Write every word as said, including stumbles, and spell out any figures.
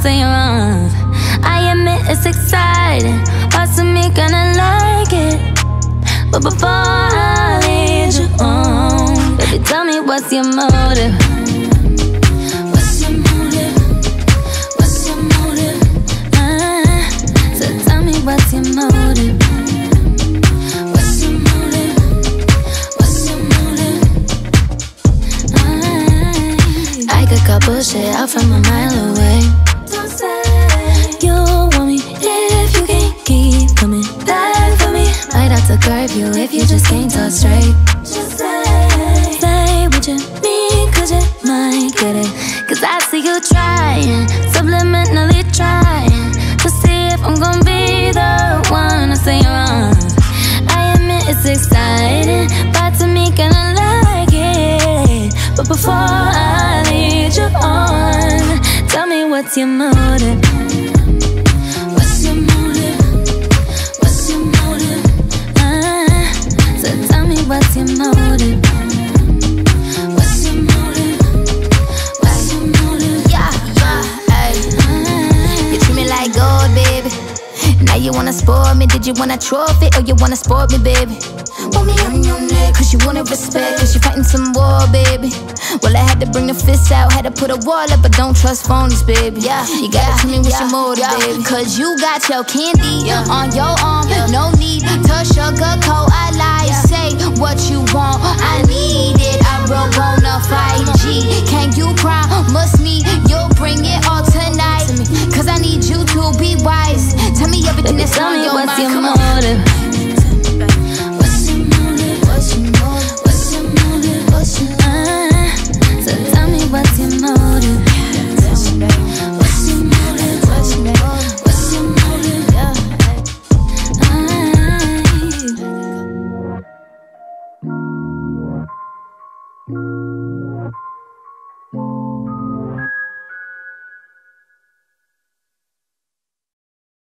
stay around. I admit it's exciting, parts of me gonna like it. But before I lead you on, baby, tell me what's your motive? What's your motive? What's your motive? Uh, so tell me what's your motive? What's your motive? What's your motive? Uh, I could cut bullshit out from a mile away. Don't say you want me if you can't keep coming back for me. Might have to curve you if you just can't talk straight. Just say, say what you need, cause you might get it. Cause I see you trying, subliminally trying to see if I'm gonna be the one to stay around. I admit it's exciting, but to me gonna like it. But before I lead you on, tell me what's your motive? What's your motive? What's your motive? Uh, so tell me what's your motive? What's your motive? What's your motive? Yeah, yeah, ay. You treat me like gold, baby. Now you wanna spoil me, did you want a trophy or you wanna sport me, baby? Want me on your neck, cause you wanna respect, cause you fighting some war, baby. Well, I had to bring the fists out, had to put a wall up, but don't trust phonies, baby. Yeah, you gotta yeah, tell me what's yeah, your motive, yeah. baby. Cause you got your candy yeah. on your arm, yeah. no need to sugarcoat a lie. Yeah. Say what you want, I need it. I broke on a five G. Can you promise me you'll bring it all tonight? Cause I need you to be wise. Tell me everything baby, that's tell on me your what's mind. your motive?